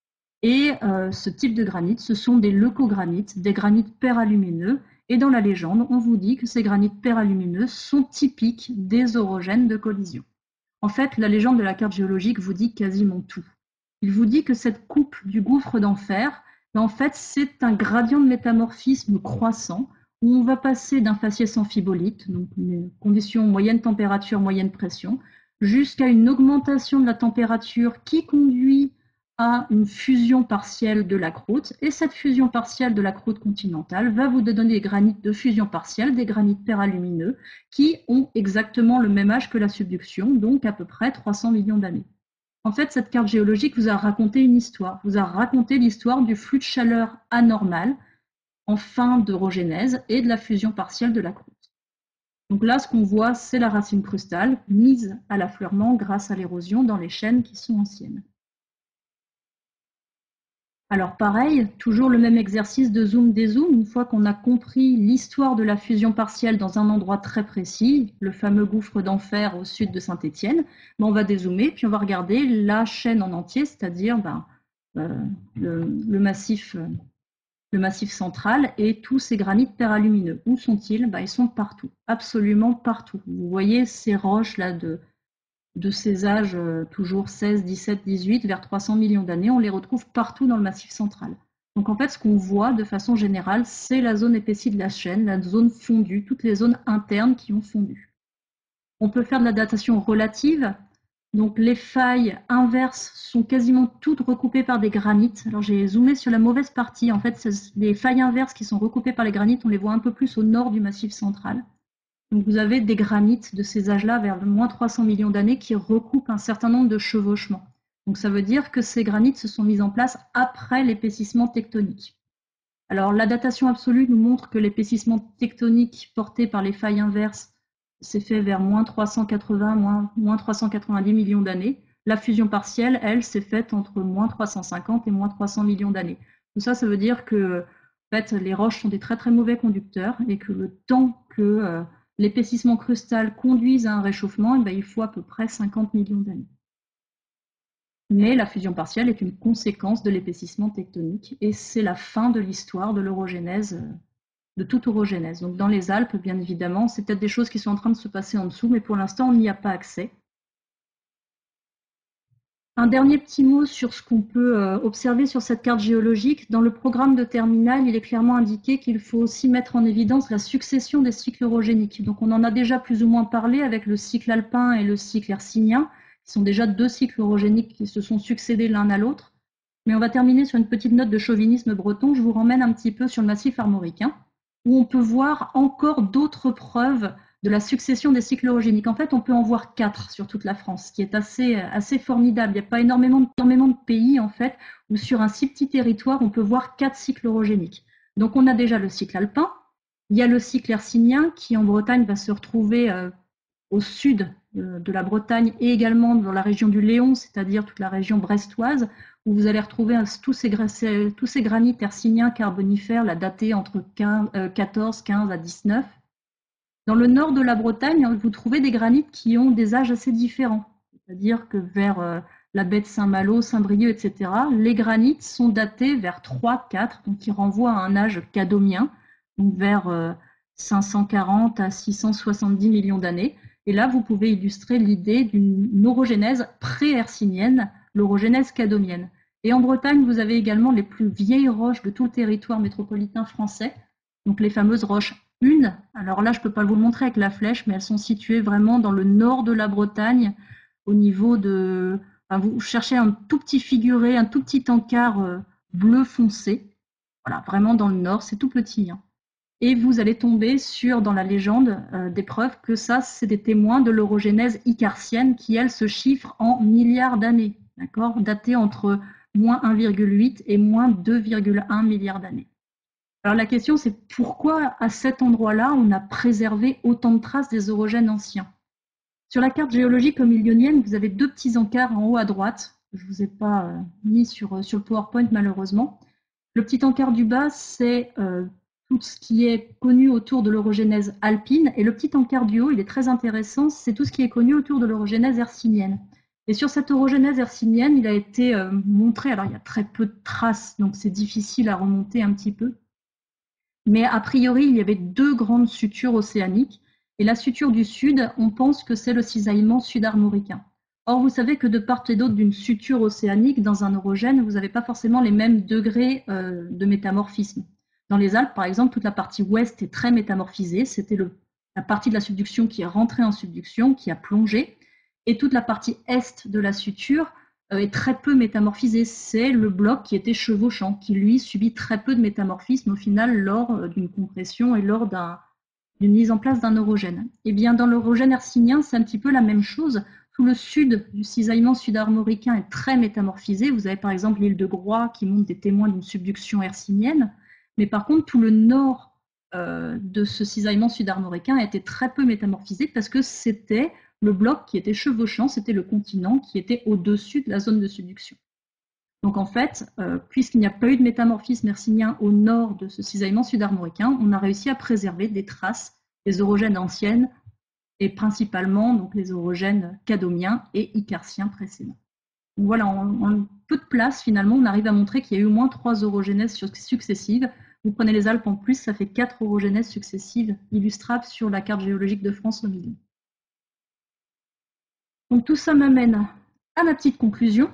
Et euh, ce type de granit, ce sont des leucogranites, des granites peralumineux. Et dans la légende, on vous dit que ces granites peralumineux sont typiques des orogènes de collision. En fait, la légende de la carte géologique vous dit quasiment tout. Il vous dit que cette coupe du gouffre d'enfer, en fait, c'est un gradient de métamorphisme croissant où on va passer d'un faciès amphibolite, donc une condition moyenne température, moyenne pression, jusqu'à une augmentation de la température qui conduit à une fusion partielle de la croûte, et cette fusion partielle de la croûte continentale va vous donner des granites de fusion partielle, des granites peralumineux, qui ont exactement le même âge que la subduction, donc à peu près trois cents millions d'années. En fait, cette carte géologique vous a raconté une histoire, vous a raconté l'histoire du flux de chaleur anormal en fin d'orogénèse et de la fusion partielle de la croûte. Donc là, ce qu'on voit, c'est la racine crustale mise à l'affleurement grâce à l'érosion dans les chaînes qui sont anciennes. Alors pareil, toujours le même exercice de zoom-dézoom, une fois qu'on a compris l'histoire de la fusion partielle dans un endroit très précis, le fameux gouffre d'enfer au sud de Saint-Étienne, ben on va dézoomer, puis on va regarder la chaîne en entier, c'est-à-dire ben, euh, le, le, massif, le massif central et tous ces granites peralumineux. Où sont-ils? Ben, ils sont partout, absolument partout. Vous voyez ces roches là de... de ces âges euh, toujours seize, dix-sept, dix-huit, vers trois cents millions d'années, on les retrouve partout dans le Massif central. Donc en fait, ce qu'on voit de façon générale, c'est la zone épaissie de la chaîne, la zone fondue, toutes les zones internes qui ont fondu. On peut faire de la datation relative. Donc les failles inverses sont quasiment toutes recoupées par des granites. Alors j'ai zoomé sur la mauvaise partie. En fait, les failles inverses qui sont recoupées par les granites, on les voit un peu plus au nord du Massif central. Donc vous avez des granites de ces âges-là vers moins trois cents millions d'années qui recoupent un certain nombre de chevauchements. Donc ça veut dire que ces granites se sont mises en place après l'épaississement tectonique. Alors la datation absolue nous montre que l'épaississement tectonique porté par les failles inverses s'est fait vers moins trois cent quatre-vingts, moins, moins trois cent quatre-vingt-dix millions d'années. La fusion partielle, elle, s'est faite entre moins trois cent cinquante et moins trois cents millions d'années. Tout ça, ça veut dire que en fait, les roches sont des très très mauvais conducteurs et que le temps que euh, l'épaississement crustal conduise à un réchauffement, eh bien, il faut à peu près cinquante millions d'années. Mais la fusion partielle est une conséquence de l'épaississement tectonique et c'est la fin de l'histoire de l'orogénèse, de toute orogénèse. Donc dans les Alpes, bien évidemment, c'est peut-être des choses qui sont en train de se passer en dessous, mais pour l'instant, on n'y a pas accès. Un dernier petit mot sur ce qu'on peut observer sur cette carte géologique. Dans le programme de terminale, il est clairement indiqué qu'il faut aussi mettre en évidence la succession des cycles orogéniques. Donc on en a déjà plus ou moins parlé avec le cycle alpin et le cycle hercynien, qui sont déjà deux cycles orogéniques qui se sont succédés l'un à l'autre. Mais on va terminer sur une petite note de chauvinisme breton. Je vous ramène un petit peu sur le massif armoricain, où on peut voir encore d'autres preuves de la succession des cycles orogéniques. En fait, on peut en voir quatre sur toute la France, ce qui est assez, assez formidable. Il n'y a pas énormément, énormément de pays, en fait, où sur un si petit territoire, on peut voir quatre cycles orogéniques. Donc, on a déjà le cycle alpin, il y a le cycle hercynien, qui en Bretagne va se retrouver euh, au sud de, de la Bretagne et également dans la région du Léon, c'est-à-dire toute la région brestoise, où vous allez retrouver euh, tous, ces, tous ces granites hercyniens carbonifères, là, datés entre quatorze, quinze à dix-neuf. Dans le nord de la Bretagne, vous trouvez des granites qui ont des âges assez différents. C'est-à-dire que vers euh, la baie de Saint-Malo, Saint-Brieuc, et cetera, les granites sont datés vers trois quatre, donc qui renvoient à un âge cadomien, donc vers euh, cinq cent quarante à six cent soixante-dix millions d'années. Et là, vous pouvez illustrer l'idée d'une orogénèse pré-hercynienne, l'orogénèse cadomienne. Et en Bretagne, vous avez également les plus vieilles roches de tout le territoire métropolitain français, donc les fameuses roches Une. Alors là, je ne peux pas vous le montrer avec la flèche, mais elles sont situées vraiment dans le nord de la Bretagne, au niveau de... Enfin, vous cherchez un tout petit figuré, un tout petit encart euh, bleu foncé. Voilà, vraiment dans le nord, c'est tout petit. Hein. Et vous allez tomber sur, dans la légende, euh, des preuves que ça, c'est des témoins de l'orogénèse icartienne qui, elle, se chiffre en milliards d'années, d'accord, datée entre moins un virgule huit et moins deux virgule un milliards d'années. Alors la question, c'est pourquoi à cet endroit-là, on a préservé autant de traces des orogènes anciens. Sur la carte géologique homélionienne, vous avez deux petits encarts en haut à droite. Je ne vous ai pas euh, mis sur, sur le PowerPoint malheureusement. Le petit encart du bas, c'est euh, tout ce qui est connu autour de l'orogénèse alpine. Et le petit encart du haut, il est très intéressant, c'est tout ce qui est connu autour de l'orogénèse hercynienne. Et sur cette orogénèse hercynienne, il a été euh, montré, alors il y a très peu de traces, donc c'est difficile à remonter un petit peu. Mais a priori, il y avait deux grandes sutures océaniques. Et la suture du sud, on pense que c'est le cisaillement sud-armoricain. Or, vous savez que de part et d'autre d'une suture océanique, dans un orogène, vous n'avez pas forcément les mêmes degrés euh, de métamorphisme. Dans les Alpes, par exemple, toute la partie ouest est très métamorphisée. C'était la partie de la subduction qui est rentrée en subduction, qui a plongé. Et toute la partie est de la suture euh, est très peu métamorphisé. C'est le bloc qui était chevauchant, qui lui subit très peu de métamorphisme au final lors d'une compression et lors d'un d'une mise en place d'un neurogène. Et bien dans l'eurogène hercynien, c'est un petit peu la même chose. Tout le sud du cisaillement sud-armoricain est très métamorphisé. Vous avez par exemple l'île de Groix qui montre des témoins d'une subduction hercynienne. Mais par contre, tout le nord euh, de ce cisaillement sud-armoricain a été très peu métamorphisé parce que c'était le bloc qui était chevauchant, c'était le continent qui était au-dessus de la zone de subduction. Donc en fait, euh, puisqu'il n'y a pas eu de métamorphisme hercynien au nord de ce cisaillement sud-armoricain, on a réussi à préserver des traces des orogènes anciennes et principalement donc, les orogènes cadomiens et icarciens précédents. Donc voilà, en, en peu de place, finalement, on arrive à montrer qu'il y a eu au moins trois orogénèses successives. Vous prenez les Alpes en plus, ça fait quatre orogénèses successives illustrables sur la carte géologique de France au milieu. Donc tout ça m'amène à ma petite conclusion.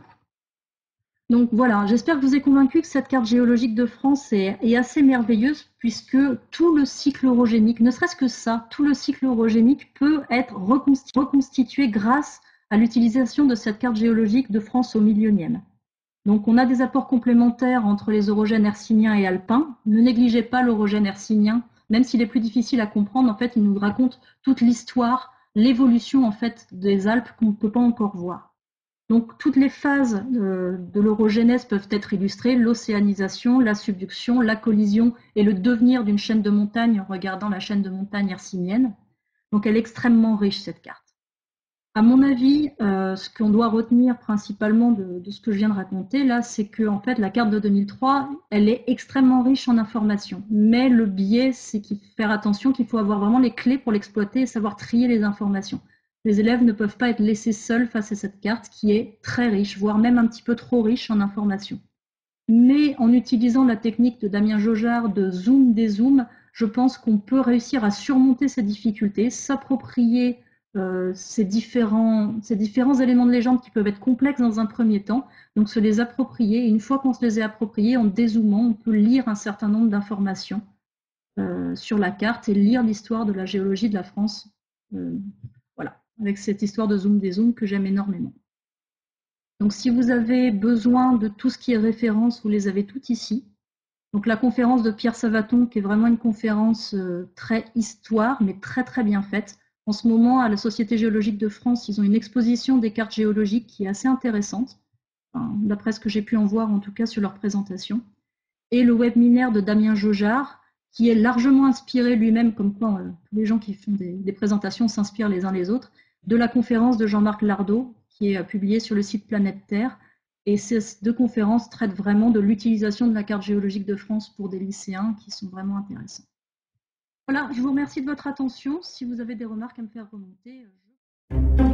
Donc voilà, j'espère que je vous ai convaincu que cette carte géologique de France est, est assez merveilleuse puisque tout le cycle orogénique, ne serait-ce que ça, tout le cycle orogénique peut être reconstitué, reconstitué grâce à l'utilisation de cette carte géologique de France au millionième. Donc on a des apports complémentaires entre les orogènes hercyniens et alpins. Ne négligez pas l'orogène hercynien, même s'il est plus difficile à comprendre, en fait il nous raconte toute l'histoire, l'évolution en fait des Alpes qu'on ne peut pas encore voir. Donc toutes les phases de, de l'orogénèse peuvent être illustrées, l'océanisation, la subduction, la collision et le devenir d'une chaîne de montagnes en regardant la chaîne de montagnes hercynienne. Donc elle est extrêmement riche cette carte. À mon avis, euh, ce qu'on doit retenir principalement de, de ce que je viens de raconter là, c'est que en fait la carte de deux mille trois, elle est extrêmement riche en informations. Mais le biais, c'est qu'il faut faire attention, qu'il faut avoir vraiment les clés pour l'exploiter et savoir trier les informations. Les élèves ne peuvent pas être laissés seuls face à cette carte qui est très riche, voire même un petit peu trop riche en informations. Mais en utilisant la technique de Damien Jaugeard de zoom-dézoom, je pense qu'on peut réussir à surmonter ces difficultés, s'approprier euh, ces, différents, ces différents éléments de légende qui peuvent être complexes dans un premier temps, donc se les approprier. Et une fois qu'on se les est appropriés, en dézoomant, on peut lire un certain nombre d'informations euh, sur la carte et lire l'histoire de la géologie de la France. Euh, voilà, avec cette histoire de zoom dézoom que j'aime énormément. Donc si vous avez besoin de tout ce qui est référence, vous les avez toutes ici. Donc la conférence de Pierre Savaton, qui est vraiment une conférence euh, très histoire, mais très très bien faite. En ce moment, à la Société géologique de France, ils ont une exposition des cartes géologiques qui est assez intéressante, enfin, d'après ce que j'ai pu en voir en tout cas sur leur présentation. Et le webinaire de Damien Jaugeard, qui est largement inspiré lui-même, comme quoi euh, tous les gens qui font des, des présentations s'inspirent les uns les autres, de la conférence de Jean-Marc Lardot, qui est euh, publiée sur le site Planète Terre. Et ces deux conférences traitent vraiment de l'utilisation de la carte géologique de France pour des lycéens qui sont vraiment intéressants. Voilà, je vous remercie de votre attention. Si vous avez des remarques à me faire remonter, je...